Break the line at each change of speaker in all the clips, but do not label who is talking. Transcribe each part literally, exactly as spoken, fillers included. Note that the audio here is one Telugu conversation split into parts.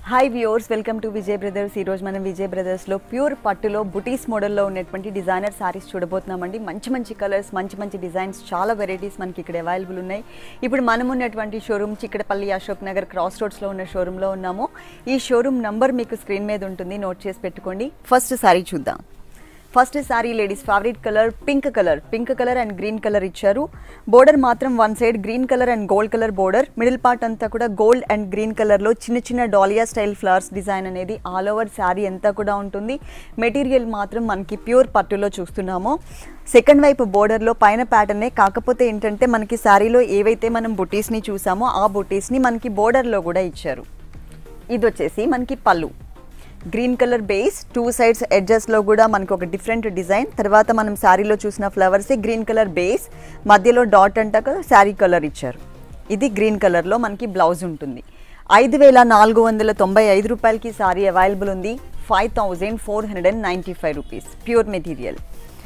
Hi viewers, welcome to Vijay Brothers. Ee roju manam Vijay Brothers lo pure pattulo boutique model lo unnatuvanti designer sarees చూడబోతున్నామండి. మంచి మంచి కలర్స్, మంచి మంచి డిజైన్స్, చాలా వెరైటీస్ మనకి ఇక్కడ అవైలబుల్ ఉన్నాయి. ఇప్పుడు మనం ఉన్నటువంటి showroom Chikkadpally Ashok Nagar cross roads లో ఉన్న షోరూమ్ లో ఉన్నాము. ఈ షోరూమ్ నంబర్ మీకు స్క్రీన్ మీద ఉంటుంది, నోట్ చేసి పెట్టుకోండి. ఫస్ట్ సారీ చూద్దాం. First sari ladies favourite colour pink colour pink colour and green colour ఇచ్చారు. బోర్డర్ మాత్రం one side green colour and gold colour border, middle part అంతా కూడా గోల్డ్ అండ్ గ్రీన్ కలర్లో చిన్న చిన్న డాలియా స్టైల్ ఫ్లవర్స్ డిజైన్ అనేది ఆల్ ఓవర్ శారీ అంతా కూడా ఉంటుంది. మెటీరియల్ మాత్రం మనకి ప్యూర్ పట్టులో చూస్తున్నాము. సెకండ్ వైపు బోర్డర్లో పైన ప్యాటర్నే, కాకపోతే ఏంటంటే మనకి శారీలో ఏవైతే మనం బుటీస్ని చూసామో ఆ బుటీస్ని మనకి బోర్డర్లో కూడా ఇచ్చారు. ఇది వచ్చేసి మనకి పళ్ళు green colour base, two sides ఎడ్జెస్లో కూడా మనకు ఒక డిఫరెంట్ డిజైన్. తర్వాత మనం శారీలో చూసిన ఫ్లవర్సే గ్రీన్ కలర్ బేస్, మధ్యలో డాట్ అంటాక శారీ కలర్ ఇచ్చారు. ఇది గ్రీన్ కలర్లో మనకి బ్లౌజ్ ఉంటుంది. ఐదు వేల నాలుగు వందల తొంభై ఐదు రూపాయలకి శారీ అవైలబుల్ ఉంది. Five thousand four hundred and ninety five rupees pure material.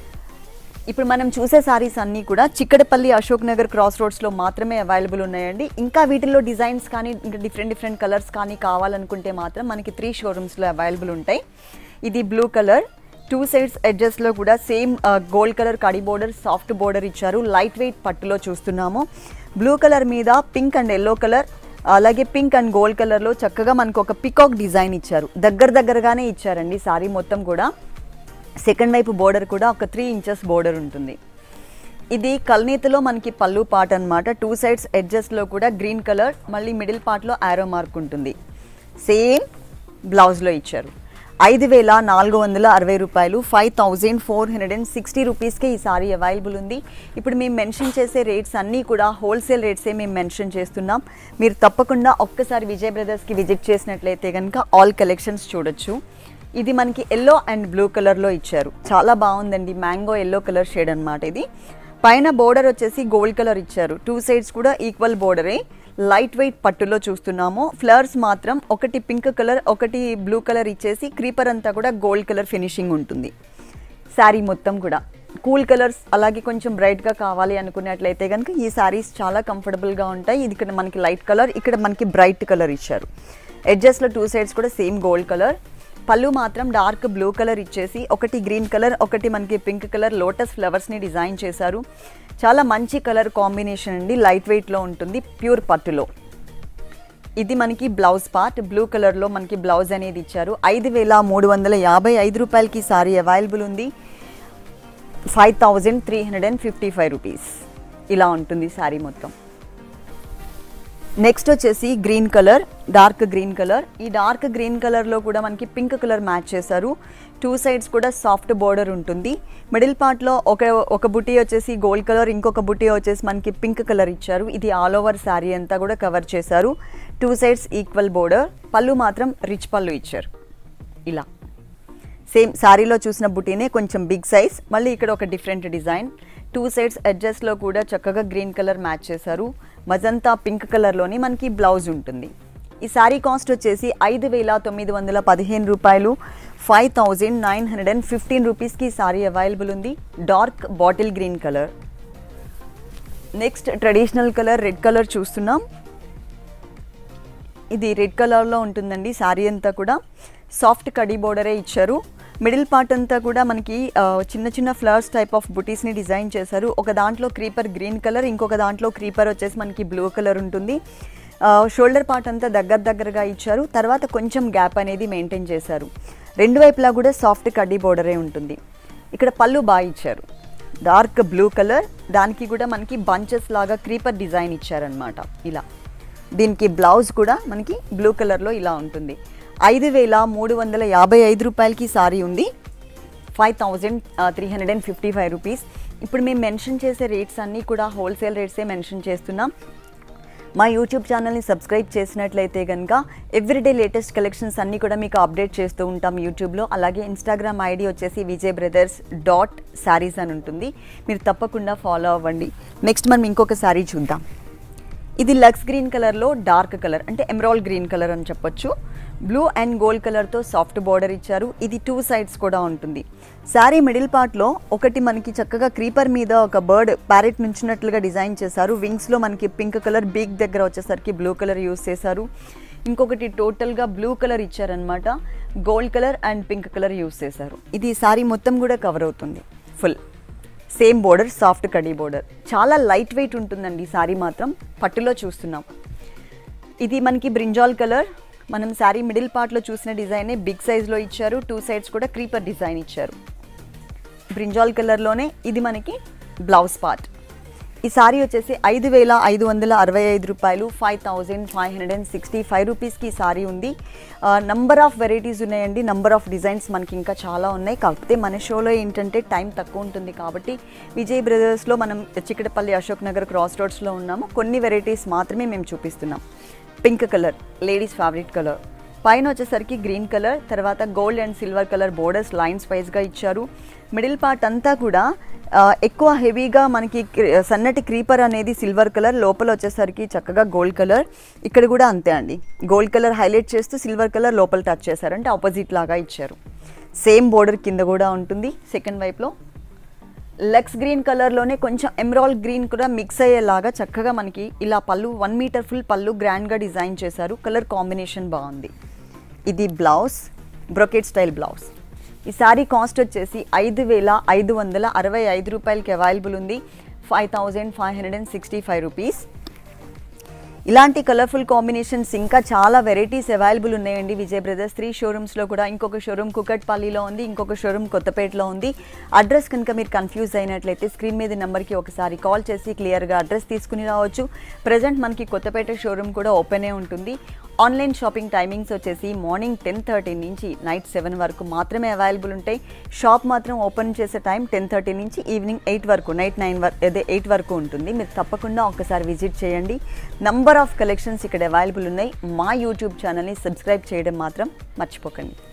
ఇప్పుడు మనం చూసే సారీస్ అన్నీ కూడా చిక్కడపల్లి అశోక్ నగర్ క్రాస్ రోడ్స్లో మాత్రమే అవైలబుల్ ఉన్నాయండి. ఇంకా వీటిల్లో డిజైన్స్ కానీ ఇంకా డిఫరెంట్ డిఫరెంట్ కలర్స్ కానీ కావాలనుకుంటే మాత్రం మనకి త్రీ షోరూమ్స్లో అవైలబుల్ ఉంటాయి. ఇది బ్లూ కలర్, టూ సైడ్స్ ఎడ్జెస్లో కూడా సేమ్ గోల్డ్ కలర్ కడి బోర్డర్, సాఫ్ట్ బోర్డర్ ఇచ్చారు. లైట్ వెయిట్ పట్టులో చూస్తున్నాము. బ్లూ కలర్ మీద పింక్ అండ్ ఎల్లో కలర్, అలాగే పింక్ అండ్ గోల్డ్ కలర్లో చక్కగా మనకు ఒక పికాక్ డిజైన్ ఇచ్చారు. దగ్గర దగ్గరగానే ఇచ్చారండి సారీ మొత్తం కూడా. సెకండ్ వైపు బోర్డర్ కూడా ఒక త్రీ ఇంచెస్ బోర్డర్ ఉంటుంది. ఇది కల్నీతలో మనకి పళ్ళు పార్ట్ అనమాట. టూ సైడ్స్ ఎడ్జెస్లో కూడా గ్రీన్ కలర్, మళ్ళీ మిడిల్ పార్ట్లో ఆరో మార్క్ ఉంటుంది. సేమ్ బ్లౌజ్లో ఇచ్చారు. ఐదు వేల నాలుగు వందల అరవై రూపాయలు five thousand four hundred and sixty రూపీస్కే ఈ సారీ అవైలబుల్ ఉంది. ఇప్పుడు మేము మెన్షన్ చేసే రేట్స్ అన్నీ కూడా హోల్సేల్ రేట్సే మేము మెన్షన్ చేస్తున్నాం. మీరు తప్పకుండా ఒక్కసారి విజయ్ బ్రదర్స్కి విజిట్ చేసినట్లయితే కనుక ఆల్ కలెక్షన్స్ చూడొచ్చు. ఇది మనకి ఎల్లో అండ్ బ్లూ కలర్లో ఇచ్చారు. చాలా బాగుందండి, మ్యాంగో ఎల్లో కలర్ షేడ్ అనమాట. ఇది పైన బోర్డర్ వచ్చేసి గోల్డ్ కలర్ ఇచ్చారు. టూ సైడ్స్ కూడా ఈక్వల్ బోర్డరే. లైట్ వెయిట్ పట్టులో చూస్తున్నాము. ఫ్లవర్స్ మాత్రం ఒకటి పింక్ కలర్, ఒకటి బ్లూ కలర్ ఇచ్చేసి క్రీపర్ అంతా కూడా గోల్డ్ కలర్ ఫినిషింగ్ ఉంటుంది. శారీ మొత్తం కూడా కూల్ కలర్స్ అలాగే కొంచెం బ్రైట్గా కావాలి అనుకున్నట్లయితే కనుక ఈ శారీస్ చాలా కంఫర్టబుల్గా ఉంటాయి. ఇది ఇక్కడ మనకి లైట్ కలర్, ఇక్కడ మనకి బ్రైట్ కలర్ ఇచ్చారు. ఎడ్జెస్లో టూ సైడ్స్ కూడా సేమ్ గోల్డ్ కలర్. పళ్ళు మాత్రం డార్క్ బ్లూ కలర్ ఇచ్చేసి ఒకటి గ్రీన్ కలర్, ఒకటి మనకి పింక్ కలర్ లోటస్ ఫ్లవర్స్ని డిజైన్ చేశారు. చాలా మంచి కలర్ కాంబినేషన్ అండి, లైట్ వెయిట్లో ఉంటుంది ప్యూర్ పట్టులో. ఇది మనకి బ్లౌజ్ పార్ట్, బ్లూ కలర్లో మనకి బ్లౌజ్ అనేది ఇచ్చారు. ఐదు వేల మూడు వందల యాభై ఐదు రూపాయలకి సారీ అవైలబుల్ ఉంది. Five thousand three hundred and fifty five rupees ఇలా ఉంటుంది సారీ మొత్తం. నెక్స్ట్ వచ్చేసి green colour, dark green colour. ఈ డార్క్ గ్రీన్ కలర్లో కూడా మనకి పింక్ కలర్ మ్యాచ్ చేశారు. టూ సైడ్స్ కూడా సాఫ్ట్ బోర్డర్ ఉంటుంది. మిడిల్ పార్ట్లో ఒక ఒక బుటీ వచ్చేసి గోల్డ్ కలర్, ఇంకొక బుటీ వచ్చేసి మనకి పింక్ కలర్ ఇచ్చారు. ఇది ఆల్ ఓవర్ శారీ అంతా కూడా కవర్ చేశారు. Two sides equal border. పళ్ళు మాత్రం రిచ్ పళ్ళు ఇచ్చారు. ఇలా సేమ్ శారీలో చూసిన బుటీనే కొంచెం బిగ్ సైజ్, మళ్ళీ ఇక్కడ ఒక డిఫరెంట్ డిజైన్. టూ సైడ్స్ ఎడ్జెస్లో కూడా చక్కగా గ్రీన్ కలర్ మ్యాచ్ చేశారు. మజంతా పింక్ కలర్లోని మనకి బ్లౌజ్ ఉంటుంది. ఈ శారీ కాస్ట్ వచ్చేసి ఐదు వేల తొమ్మిది వందల పదిహేను రూపాయలు five thousand nine hundred and fifteen రూపీస్కి శారీ అవైలబుల్ ఉంది. Dark bottle green colour. Next traditional colour red colour చూస్తున్నాం. ఇది రెడ్ కలర్లో ఉంటుందండి శారీ అంతా కూడా. సాఫ్ట్ కడీ బోర్డరే ఇచ్చారు. మిడిల్ పార్ట్ అంతా కూడా మనకి చిన్న చిన్న ఫ్లవర్స్ టైప్ ఆఫ్ బుటీస్ని డిజైన్ చేశారు. ఒక దాంట్లో క్రీపర్ గ్రీన్ కలర్, ఇంకొక దాంట్లో క్రీపర్ వచ్చేసి మనకి బ్లూ కలర్ ఉంటుంది. షోల్డర్ పార్ట్ అంతా దగ్గర దగ్గరగా ఇచ్చారు. తర్వాత కొంచెం గ్యాప్ అనేది మెయింటైన్ చేశారు. రెండు వైపులా కూడా సాఫ్ట్ కడ్డీ బోర్డరే ఉంటుంది. ఇక్కడ పళ్ళు బాగా ఇచ్చారు. డార్క్ బ్లూ కలర్, దానికి కూడా మనకి బంచెస్ లాగా క్రీపర్ డిజైన్ ఇచ్చారనమాట. ఇలా దీనికి బ్లౌజ్ కూడా మనకి బ్లూ కలర్లో ఇలా ఉంటుంది. ఐదు వేల మూడు వందల యాభై ఐదు రూపాయలకి సారీ ఉంది. Five thousand three hundred and fifty five rupees. ఇప్పుడు మేము మెన్షన్ చేసే రేట్స్ అన్నీ కూడా హోల్సేల్ రేట్సే మెన్షన్ చేస్తున్నాం. మా యూట్యూబ్ ఛానల్ని సబ్స్క్రైబ్ చేసినట్లయితే కనుక ఎవ్రీడే లేటెస్ట్ కలెక్షన్స్ అన్నీ కూడా మీకు అప్డేట్ చేస్తూ ఉంటాం యూట్యూబ్లో. అలాగే ఇన్స్టాగ్రామ్ ఐడి వచ్చేసి విజయ్ బ్రదర్స్ డాట్ శారీస్ అని ఉంటుంది. మీరు తప్పకుండా ఫాలో అవ్వండి. నెక్స్ట్ మనం ఇంకొక శారీ చూద్దాం. ఇది లక్స్ గ్రీన్ కలర్లో డార్క్ కలర్, అంటే ఎమరాల్డ్ గ్రీన్ కలర్ అని చెప్పొచ్చు. బ్లూ అండ్ గోల్డ్ కలర్తో సాఫ్ట్ బార్డర్ ఇచ్చారు. ఇది టూ సైడ్స్ కూడా ఉంటుంది. శారీ మిడిల్ పార్ట్లో ఒకటి మనకి చక్కగా క్రీపర్ మీద ఒక బర్డ్ ప్యారెట్ నుంచినట్లుగా డిజైన్ చేశారు. వింగ్స్లో మనకి పింక్ కలర్, బీక్ దగ్గర వచ్చేసరికి బ్లూ కలర్ యూస్ చేశారు. ఇంకొకటి టోటల్గా బ్లూ కలర్ ఇచ్చారనమాట, gold colour and pink colour use చేశారు. ఇది సారీ మొత్తం కూడా కవర్ అవుతుంది ఫుల్. సేమ్ బోర్డర్, సాఫ్ట్ కడీ బోర్డర్, చాలా లైట్ వెయిట్ ఉంటుందండి సారీ మాత్రం. పట్టులో చూస్తున్నాం. ఇది మనకి బ్రింజాల్ కలర్. మనం సారీ మిడిల్ పార్ట్లో చూసిన డిజైనే బిగ్ సైజ్లో ఇచ్చారు. టూ సైడ్స్ కూడా క్రీపర్ డిజైన్ ఇచ్చారు. బ్రింజాల్ కలర్లోనే ఇది మనకి బ్లౌజ్ పార్ట్. ఈ సారీ వచ్చేసి ఐదు వేల ఐదు వందల అరవై ఐదు రూపాయలు, five thousand five hundred and sixty five రూపీస్కి ఈ సారీ ఉంది. నంబర్ ఆఫ్ వెరైటీస్ ఉన్నాయండి, నంబర్ ఆఫ్ డిజైన్స్ మనకి ఇంకా చాలా ఉన్నాయి. కాకపోతే మన షోలో ఏంటంటే టైం తక్కువ ఉంటుంది కాబట్టి విజయ్ బ్రదర్స్లో మనం చిక్కడపల్లి అశోక్ నగర్ క్రాస్ రోడ్స్లో ఉన్నాము. కొన్ని వెరైటీస్ మాత్రమే మేము చూపిస్తున్నాం. Pink colour ladies favourite colour, పైన వచ్చేసరికి గ్రీన్ కలర్, తర్వాత gold and silver colour borders lines వైజ్గా ఇచ్చారు. మిడిల్ పార్ట్ అంతా కూడా ఎక్కువ హెవీగా మనకి సన్నటి క్రీపర్ అనేది సిల్వర్ కలర్, లోపల వచ్చేసరికి చక్కగా గోల్డ్ కలర్. ఇక్కడ కూడా అంతే అండి, గోల్డ్ కలర్ హైలైట్ చేస్తూ సిల్వర్ కలర్ లోపల టచ్ చేశారు, అంటే ఆపోజిట్ లాగా ఇచ్చారు. సేమ్ బోర్డర్ కింద కూడా ఉంటుంది. సెకండ్ వైపులో లెక్స్ గ్రీన్ కలర్లోనే కొంచెం ఎమరాల్డ్ గ్రీన్ కూడా మిక్స్ అయ్యేలాగా చక్కగా మనకి ఇలా పళ్ళు వన్ మీటర్ ఫుల్ పళ్ళు గ్రాండ్గా డిజైన్ చేశారు. కలర్ కాంబినేషన్ బాగుంది. ఇది బ్లౌజ్, బ్రొకెట్ స్టైల్ బ్లౌజ్. ఈ సారీ కాస్ట్ వచ్చేసి ఐదు వేల ఐదు వందల అరవై ఐదు రూపాయలకి అవైలబుల్ ఉంది, five thousand five hundred and sixty five rupees. ఇలాంటి కలర్ఫుల్ కాంబినేషన్స్ ఇంకా చాలా వెరైటీస్ అవైలబుల్ ఉన్నాయండి విజయ్ బ్రదర్స్ త్రీ షోరూమ్స్లో కూడా. ఇంకొక షోరూమ్ కుకట్పల్లిలో ఉంది, ఇంకొక షోరూమ్ కొత్తపేటలో ఉంది. అడ్రస్ కనుక మీరు కన్ఫ్యూజ్ అయినట్లయితే స్క్రీన్ మీద నెంబర్కి ఒకసారి కాల్ చేసి క్లియర్గా అడ్రస్ తీసుకుని రావచ్చు. ప్రజెంట్ మనకి కొత్తపేట షోరూమ్ కూడా ఓపెనే ఉంటుంది. ఆన్లైన్ షాపింగ్ టైమింగ్స్ వచ్చేసి మార్నింగ్ టెన్ థర్టీ నుంచి నైట్ సెవెన్ వరకు మాత్రమే అవైలబుల్ ఉంటాయి. షాప్ మాత్రం ఓపెన్ చేసే టైం టెన్ థర్టీ నుంచి ఈవినింగ్ ఎయిట్ వరకు, నైట్ నైన్ వరకు అదే ఎయిట్ వరకు ఉంటుంది. మీరు తప్పకుండా ఒకసారి విజిట్ చేయండి. నంబర్ ఆఫ్ కలెక్షన్స్ ఇక్కడ అవైలబుల్ ఉన్నాయి. మా యూట్యూబ్ ఛానల్ని సబ్స్క్రైబ్ చేయడం మాత్రం మర్చిపోకండి.